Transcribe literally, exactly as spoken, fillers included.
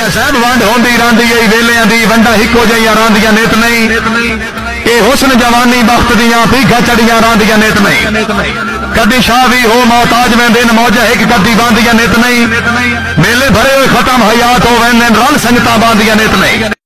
साहब वंड होंदी रहिंदी है वेलियां दी वंडा हिको जिहियां रहिंदियां नित नहीं ये हुस्न जवानी बख्त दियां भीगा चढ़ियां रहिंदियां नित नहीं कदी शाह भी हो मोहताज में दिन मौजा एक कदी बांधियां नित नहीं मेले भरे हुए खत्म हयात हो वेंदे रन संगतां बांधियां नित नहीं।